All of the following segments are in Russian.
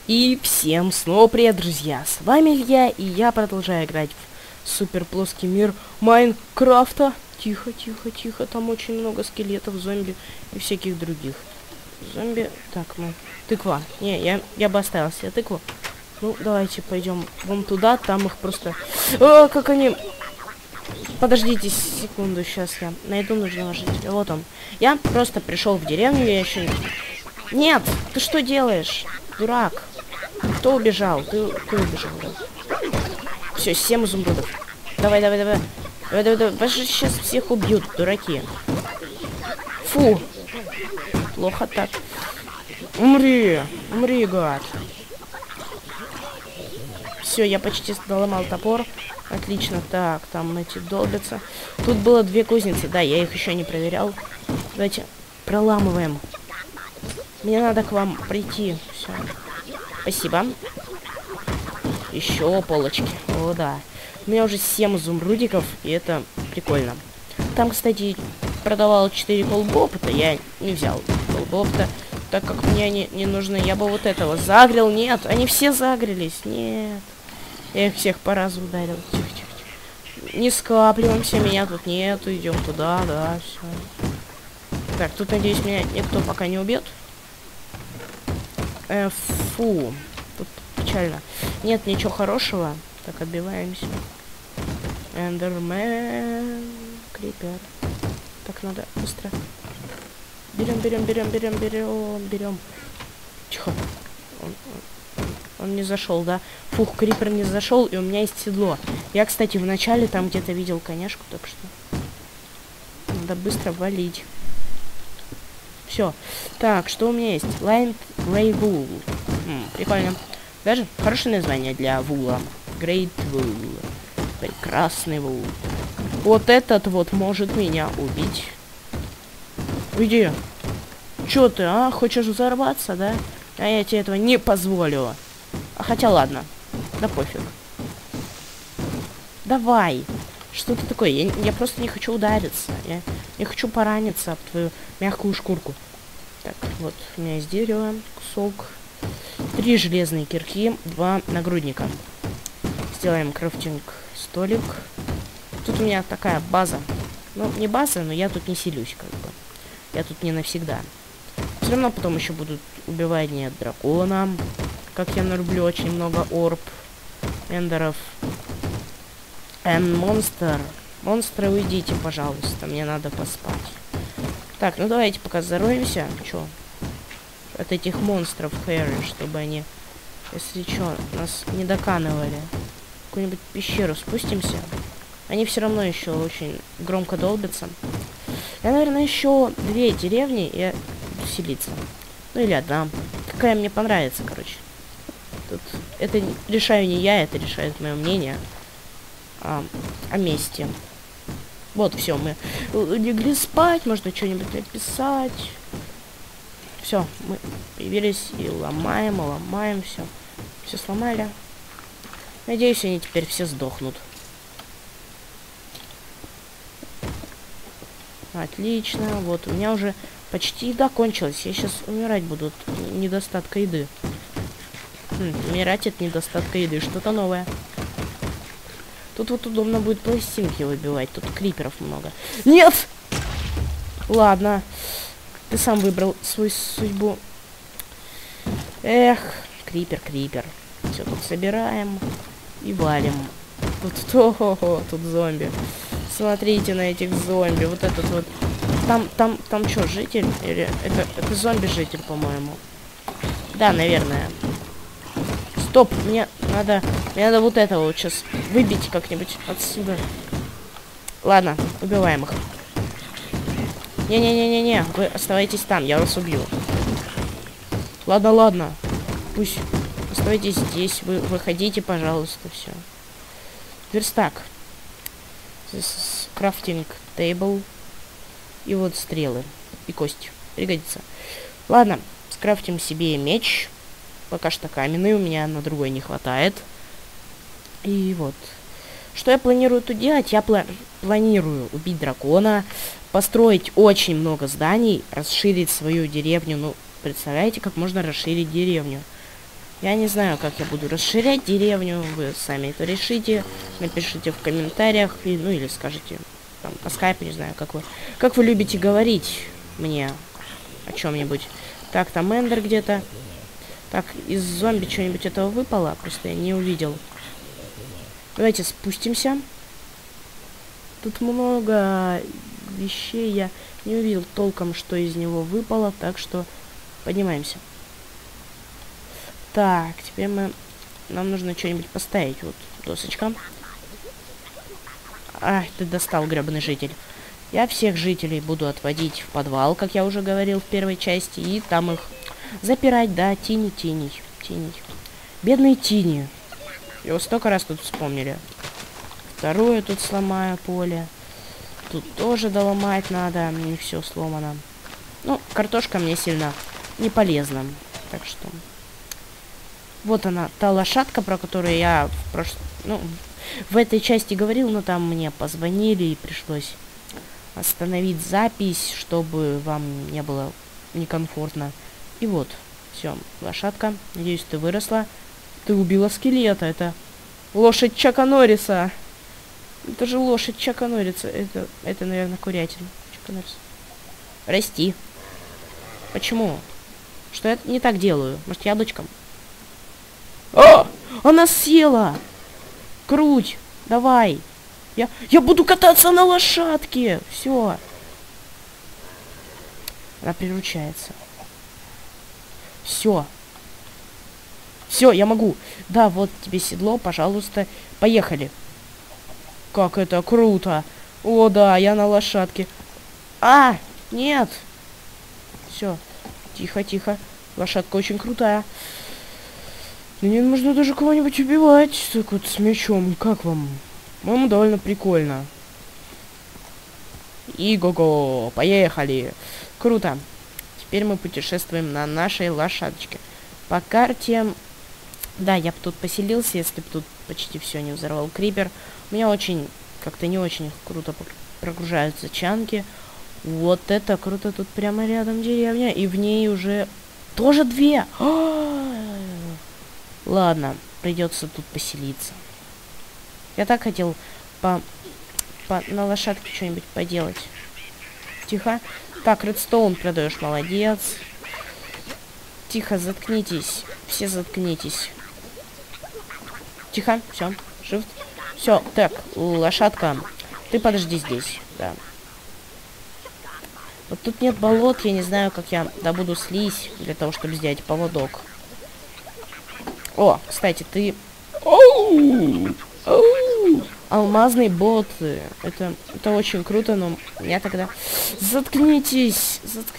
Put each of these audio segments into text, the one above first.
И всем снова привет, друзья! С вами Илья, и я продолжаю играть в супер плоский мир Майнкрафта. Тихо, тихо, тихо, там очень много скелетов, зомби и всяких других. Зомби... Так, ну, тыква. Не, я бы оставил себе тыкву. Ну, давайте пойдем вон туда, там их просто... О, как они... Подождите секунду, сейчас я найду нужного жителя. Вот он. Я просто пришел в деревню, я еще... Нет, ты что делаешь? Дурак. Кто убежал? Ты убежал, да? Все, 7 изумрудов. Давай. Вас же сейчас всех убьют, дураки. Фу. Плохо так. Умри, гад. Все, я почти доломал топор. Отлично. Так, там эти долбятся. Тут было 2 кузницы. Да, я их еще не проверял. Давайте проламываем. Мне надо к вам прийти. Все. Спасибо. Еще полочки. О, да. У меня уже 7 изумрудиков, и это прикольно. Там, кстати, продавал 4 колбопта. Я не взял колбопта, так как мне они не нужны. Я бы вот этого загрел. Нет, они все загрелись. Нет. Я их всех по разу ударил. Тихо. Не скапливаемся, меня тут нету. Идем туда, да, все. Так, тут, надеюсь, меня никто пока не убьет. Фу. Тут печально. Нет ничего хорошего. Так, отбиваемся. Эндермен. Крипер. Так, надо быстро. Берем. Тихо. Он не зашел, да? Фух, крипер не зашел, и у меня есть седло. Я, кстати, в начале там где-то видел конешку, так что надо быстро валить. Все. Так, что у меня есть? Light Grey Wool. Прикольно. Даже хорошее название для вула. Great Wool. Прекрасный вул. Вот этот вот может меня убить. Уйди. Чё ты, а? Хочешь взорваться, да? А я тебе этого не позволю. А хотя ладно. Да пофиг. Давай. Что ты такое? Я просто не хочу удариться. Я не хочу пораниться об твою мягкую шкурку. Так, вот у меня есть дерево, кусок. 3 железные кирки, 2 нагрудника. Сделаем крафтинг столик. Тут у меня такая база. Ну, не база, но я тут не селюсь, как бы. Я тут не навсегда. Все равно потом еще будут убивания дракона. Как я нарублю очень много орб, эндеров. Монстр. Монстры, уйдите, пожалуйста. Мне надо поспать. Так, ну давайте пока здороваемся. Чё? От этих монстров Хэри, чтобы они, если чё, нас не доканывали. В какую-нибудь пещеру спустимся. Они все равно еще очень громко долбятся. Я, наверное, еще 2 деревни и селиться. Ну или 1. Какая мне понравится, короче. Тут это решаю не я, это решает мое мнение о месте. Вот, все, мы легли спать, можно что-нибудь написать. Все, мы появились и ломаем, все. Все сломали. Надеюсь, они теперь все сдохнут. Отлично, вот, у меня уже почти еда кончилась. Я сейчас умирать буду от недостатка еды. Умирать от недостатка еды, что-то новое. Тут вот удобно будет пластинки выбивать. Тут криперов много. Нет! Ладно. Ты сам выбрал свою судьбу. Эх, крипер. Все, тут собираем и валим. Тут зомби. Смотрите на этих зомби. Вот этот вот. Там что, житель? Или это зомби-житель, по-моему. Да, наверное. Стоп, мне надо вот этого вот сейчас выбить как-нибудь отсюда. Ладно, убиваем их. Не, вы оставайтесь там, я вас убью. Ладно. Пусть оставайтесь здесь, вы выходите, пожалуйста, все. Верстак. Крафтинг тейбл. И вот стрелы. И кость. Пригодится. Ладно, скрафтим себе меч. Пока что каменный, у меня на другой не хватает. И вот. Что я планирую тут делать? Я планирую убить дракона, построить очень много зданий, расширить свою деревню. Ну, представляете, как можно расширить деревню? Я не знаю, как я буду расширять деревню. Вы сами это решите. Напишите в комментариях. Ну или скажите там, по скайпу, не знаю, как вы любите говорить мне о чем-нибудь. Так, там Эндер где-то. Так, из зомби что-нибудь этого выпало? Просто я не увидел. Давайте спустимся. Тут много вещей. Я не увидел толком, что из него выпало. Так что поднимаемся. Так, теперь нам нужно что-нибудь поставить. Вот, досочка. Ай, ты достал, гребаный житель. Я всех жителей буду отводить в подвал, как я уже говорил в первой части. И там их запирать, да, Тини. Бедный Тини. Его столько раз тут вспомнили. Второе тут сломаю поле. Тут тоже доломать надо. Не все сломано. Ну, картошка мне сильно не полезна. Так что... Вот она, та лошадка, про которую я в этой части говорил, но там мне позвонили и пришлось остановить запись, чтобы вам не было некомфортно. И вот, все, лошадка. Надеюсь, ты выросла. Ты убила скелета. Это лошадь Чака Норриса. Это же лошадь Чака Норриса. Это, наверное, курятина. Чака Норриса. Расти. Почему? Что я не так делаю? Может, яблочком? А! Она села! Круть! Давай! Я буду кататься на лошадке! Все. Она приручается. Все. Все, я могу. Да, вот тебе седло, пожалуйста. Поехали. Как это круто. О, да, я на лошадке. А, нет. Все. Тихо. Лошадка очень крутая. Мне нужно даже кого-нибудь убивать. Так вот, с мечом. Как вам? По-моему, довольно прикольно. И го-го. Поехали. Круто. Теперь мы путешествуем на нашей лошадочке. По карте... Да, я бы тут поселился, если бы тут почти все не взорвал крипер. У меня очень... Как-то не очень круто прогружаются чанки. Вот это круто. Тут прямо рядом деревня. И в ней уже... Тоже две! Ладно, придется тут поселиться. Я так хотел на лошадке что-нибудь поделать. Тихо. Так, редстоун продаешь, молодец. Тихо, заткнитесь. Все заткнитесь. Тихо, все, shift. Все, так, лошадка, ты подожди здесь, да. Вот тут нет болот, я не знаю, как я добуду слизь для того, чтобы сделать поводок. О, кстати, ты... Алмазные боты. Это очень круто, но я тогда... Заткнитесь!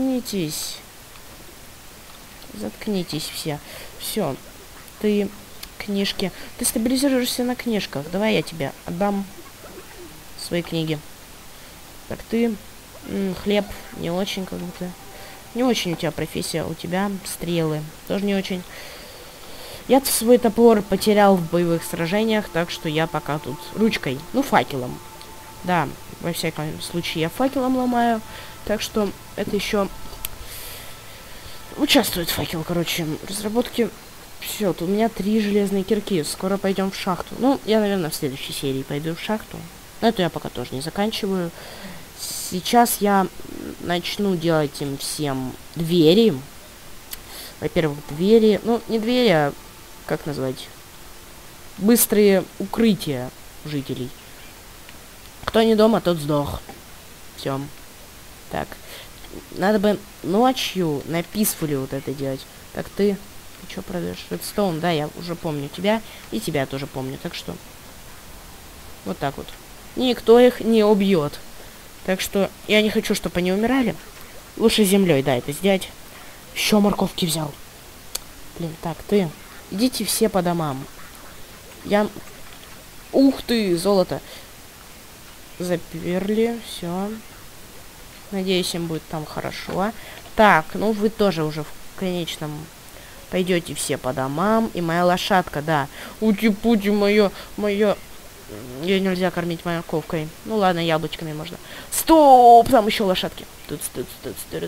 Заткнитесь все. Все. Ты... Книжки. Ты стабилизируешься на книжках. Давай я тебе отдам свои книги. Так, ты... хлеб не очень, как будто... Не очень у тебя профессия. У тебя стрелы. Тоже не очень... Я свой топор потерял в боевых сражениях, так что я пока тут ручкой, ну, факелом. Да, во всяком случае я факелом ломаю, так что это еще участвует факел, короче, в разработке. Все, тут у меня 3 железные кирки, скоро пойдем в шахту. Ну, я, наверное, в следующей серии пойду в шахту. Но это я пока тоже не заканчиваю. Сейчас я начну делать им всем двери. Во-первых, двери, ну, не двери, а как назвать? Быстрые укрытия жителей. Кто не дома, тот сдох. Все. Так. Надо бы ночью на писфуле вот это делать. Так, ты что продаешь? Редстоун, да, я уже помню тебя. И тебя тоже помню. Так что... Вот так вот. Никто их не убьет. Так что я не хочу, чтобы они умирали. Лучше землей, да, это сделать. Еще морковки взял. Блин, так, ты... Идите все по домам. Я... Ух ты, золото. Заперли, все. Надеюсь, им будет там хорошо. Так, ну вы тоже уже в конечном... Пойдете все по домам. И моя лошадка, да. Ути-пути, моё... Ее нельзя кормить морковкой. Ну ладно, яблочками можно. Стоп! Там еще лошадки. Тут.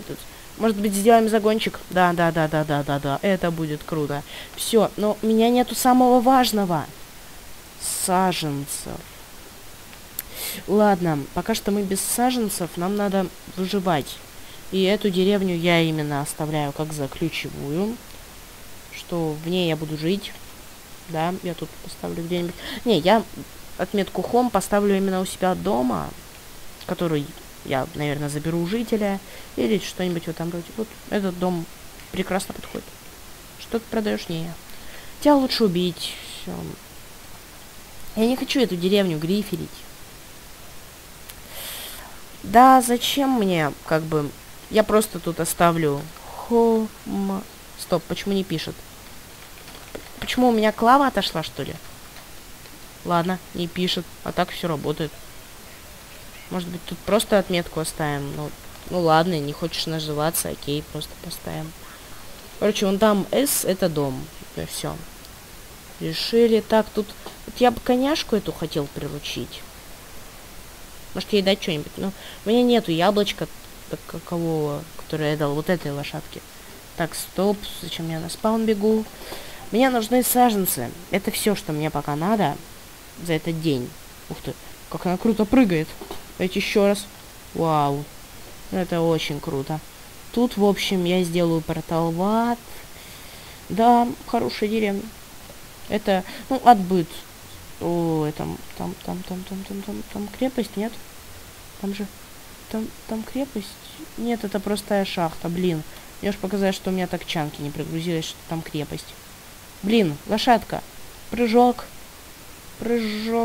Может быть, сделаем загончик? Да, да, да, да, да, да, да. Это будет круто. Все, но у меня нету самого важного. Саженцев. Ладно, пока что мы без саженцев, нам надо выживать. И эту деревню я именно оставляю как за ключевую. Что в ней я буду жить. Да, я тут поставлю где-нибудь. Не, я отметку home поставлю именно у себя дома. Который я, наверное, заберу у жителя. Или что-нибудь в этом роде. Вот этот дом прекрасно подходит. Что ты продаешь? Не я. Тебя лучше убить. Все. Я не хочу эту деревню гриферить. Да, зачем мне, как бы... Я просто тут оставлю... Стоп, почему не пишет? Почему у меня клава отошла, что ли? Ладно, не пишет. А так все работает. Может быть, тут просто отметку оставим. Ну ладно, не хочешь наживаться, окей, просто поставим. Короче, вон там S, это дом. И все. Решили. Так, тут... Вот я бы коняшку эту хотел приручить. Может, ей дать что-нибудь? Ну, у меня нету яблочка такового, которое я дал вот этой лошадке. Так, стоп. Зачем я на спаун бегу? Мне нужны саженцы. Это все, что мне пока надо за этот день. Ух ты, как она круто прыгает. Давайте еще раз. Вау. Это очень круто. Тут, в общем, я сделаю портал в ад. Да, хорошая деревня. Это, ну, отбыт. О, там крепость, нет? Там же, там крепость? Нет, это простая шахта, блин. Мне уж показалось, что у меня токчанки не прогрузилось, что там крепость. Блин, лошадка. Прыжок. Прыжок.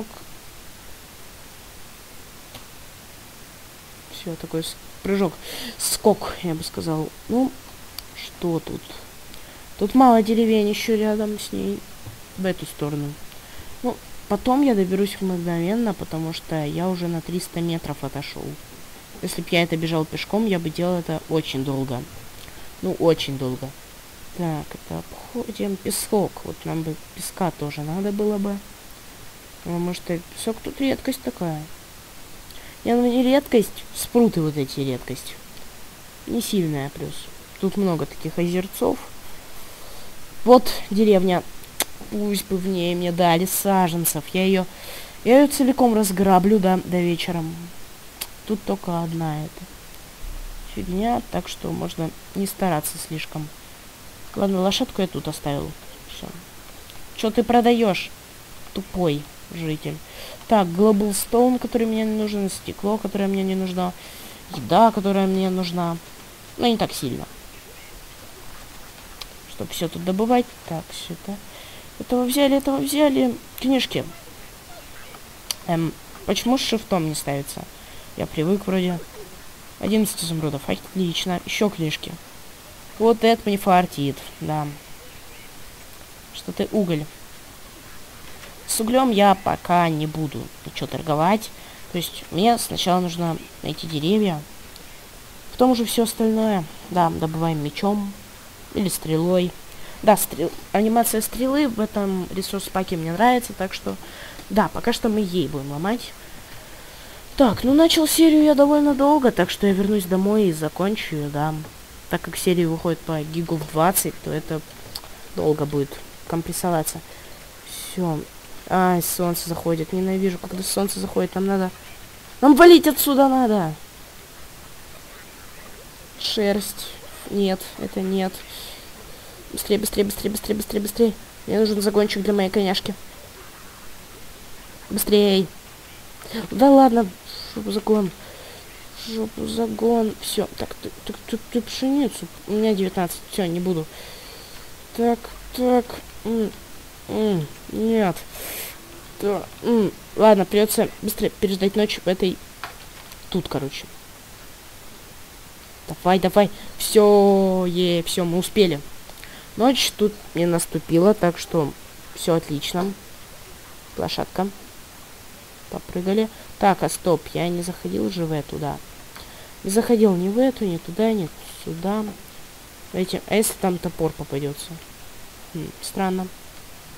Все, такой прыжок. Скок, я бы сказал. Ну, что тут? Тут мало деревень еще рядом с ней. В эту сторону. Ну, потом я доберусь мгновенно, потому что я уже на 300 метров отошел. Если бы я это бежал пешком, я бы делал это очень долго. Ну, очень долго. Так, это обходим песок. Вот нам бы песка тоже надо было бы. Потому что песок тут редкость такая. Не, ну не редкость. Спруты вот эти редкость. Не сильная плюс. Тут много таких озерцов. Вот деревня. Пусть бы в ней мне дали саженцев. Я ее целиком разграблю до вечера. Тут только одна эта фигня, так что можно не стараться слишком. Ладно, лошадку я тут оставил. Все. Что ты продаешь, тупой житель? Так, Global который мне не нужен, стекло, которое мне не нужно, еда, которая мне нужна. Но не так сильно. Чтобы все тут добывать. Так, все это. Этого взяли. Книжки. Почему с шифтом не ставится? Я привык вроде. 11 изумрудов. Отлично. Еще книжки. Вот это мне фартит. Да. Что ты уголь. С углем я пока не буду ничего торговать. То есть мне сначала нужно найти деревья. Потом уже все остальное. Да, добываем мечом. Или стрелой. Да, анимация стрелы в этом ресурс-паке мне нравится, так что... Да, пока что мы ей будем ломать. Так, ну начал серию я довольно долго, так что я вернусь домой и закончу ее, да. Так как серия выходит по гигов 20, то это долго будет компрессоваться. Все. Ай, солнце заходит. Ненавижу, когда солнце заходит. Нам надо... Нам валить отсюда надо! Шерсть. Нет, это нет. Быстрее, быстрее, быстрее, быстрее, быстрее, быстрее. Мне нужен загончик для моей коняшки. Быстрее. Да ладно. Жопу загон. Жопу загон. Все. Так, ты пшеницу. У меня 19. Все, не буду. Так. Нет. Да. Ладно, придется быстрее переждать ночь в этой... Тут, короче. Давай. Все, все, мы успели. Ночь тут не наступила, так что все отлично. Лошадка. Попрыгали. Так, а стоп, я не заходил же в эту, да. Не заходил ни в эту, ни туда, ни сюда. А если там топор попадется? Странно.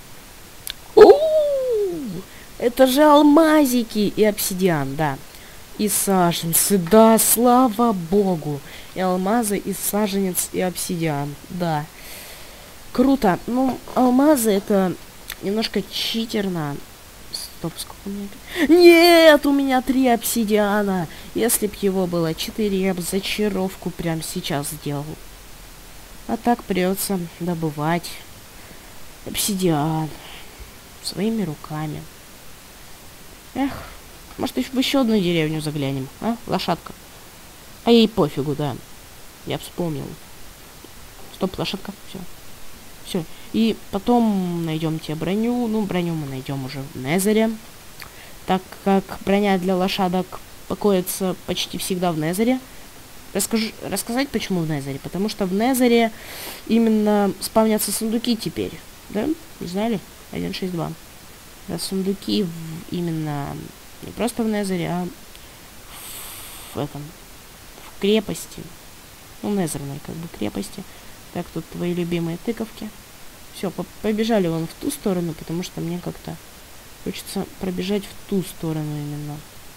Это же алмазики и обсидиан, да. и саженцы. Да, слава богу. И алмазы, и саженец, и обсидиан. Да. Круто. Ну, алмазы это немножко читерно. Стоп, сколько у меня? Нет, у меня 3 обсидиана. Если б его было 4, я бы зачаровку прямо сейчас сделал. А так придется добывать обсидиан своими руками. Эх, может в еще одну деревню заглянем, а? Лошадка. А ей пофигу, да. Я вспомнил. Стоп, лошадка. Все. Все. И потом найдем тебе броню. Ну, броню мы найдем уже в Незере. Так как броня для лошадок покоится почти всегда в Незере. Рассказать, почему в Незере? Потому что в Незере именно спавнятся сундуки теперь. Да? Не знали? 1.6.2. Да, сундуки именно не просто в Незере, а в крепости. Ну, Незерной как бы крепости. Так, тут твои любимые тыковки. Все, побежали вон в ту сторону, потому что мне как-то хочется пробежать в ту сторону именно.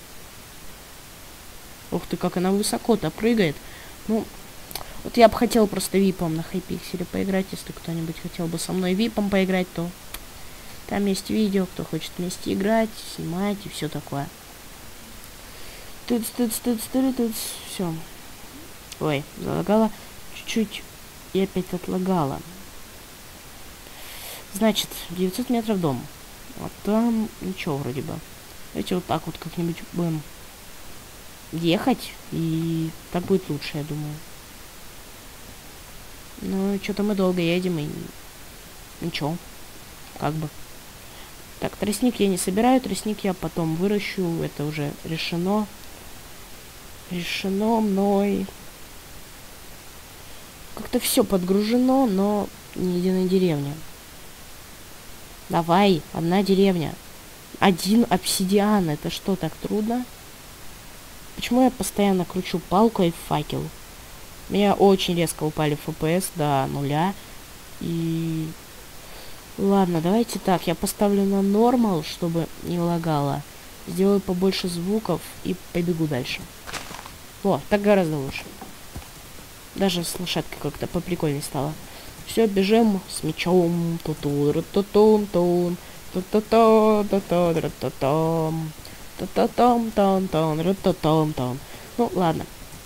Ух ты, как она высоко-то прыгает. Ну, вот я бы хотел просто випом на Хайпикселе поиграть. Если кто-нибудь хотел бы со мной випом поиграть, то там есть видео, кто хочет вместе играть, снимать и все такое. Все. Ой, залагала чуть-чуть и опять отлагала. Значит, 900 метров дом. А там ничего вроде бы. Давайте вот так вот как-нибудь будем ехать, и так будет лучше, я думаю. Ну, что-то мы долго едем, и ничего. Как бы. Так, тростник я не собираю, тростник я потом выращу, это уже решено. Решено мной. Как-то все подгружено, но ни единой деревни. Давай, одна деревня. 1 обсидиан, это что, так трудно? Почему я постоянно кручу палку и факел? У меня очень резко упали FPS до 0. И... Ладно, давайте так, я поставлю на нормал, чтобы не лагало. Сделаю побольше звуков и побегу дальше. О, так гораздо лучше. Даже с лошадкой как-то поприкольнее стало. Все, бежим с мечом. Ну, ладно.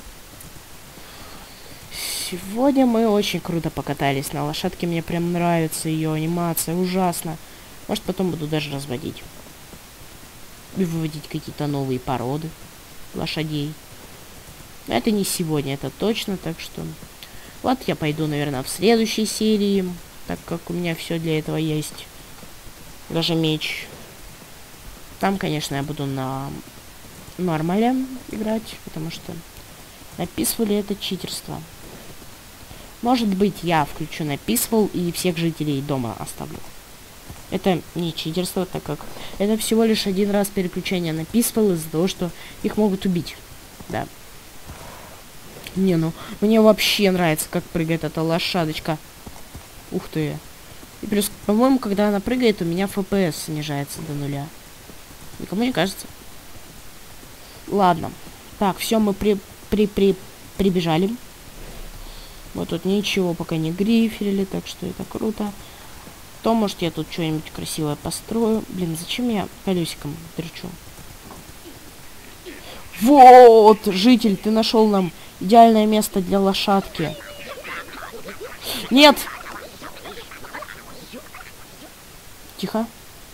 Сегодня мы очень круто покатались на лошадке. Мне прям нравится ее анимация. Ужасно. Может, потом буду даже разводить. И выводить какие-то новые породы лошадей. Но это не сегодня, это точно. Так что... Вот я пойду, наверное, в следующей серии. Так как у меня все для этого есть. Даже меч. Там, конечно, я буду на нормале играть. Потому что на Peaceful это читерство. Может быть, я включу на Peaceful и всех жителей дома оставлю. Это не читерство, так как это всего лишь один раз переключение на Peaceful из-за того, что их могут убить. Да. Не, ну, мне вообще нравится, как прыгает эта лошадочка. Ух ты. И плюс, по-моему, когда она прыгает, у меня FPS снижается до 0. Никому не кажется. Ладно. Так, все, мы прибежали. Вот тут ничего пока не гриферили, так что это круто. То, может, я тут что-нибудь красивое построю. Блин, зачем я колесиком тречу? Вот, житель, ты нашел нам идеальное место для лошадки. Нет! Тихо.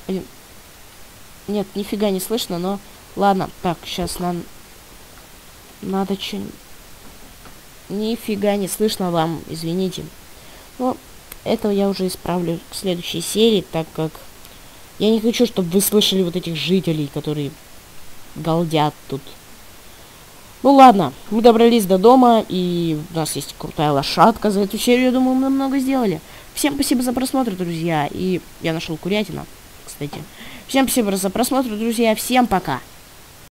Нет, нифига не слышно, но... Ладно, так, сейчас нам... Надо что-нибудь... Нифига не слышно вам, извините. Но это я уже исправлю в следующей серии, так как я не хочу, чтобы вы слышали вот этих жителей, которые галдят тут. Ну ладно, мы добрались до дома, и у нас есть крутая лошадка. За эту серию, я думаю, мы много сделали. Всем спасибо за просмотр, друзья. И я нашел курятину, кстати. Всем спасибо за просмотр, друзья. Всем пока.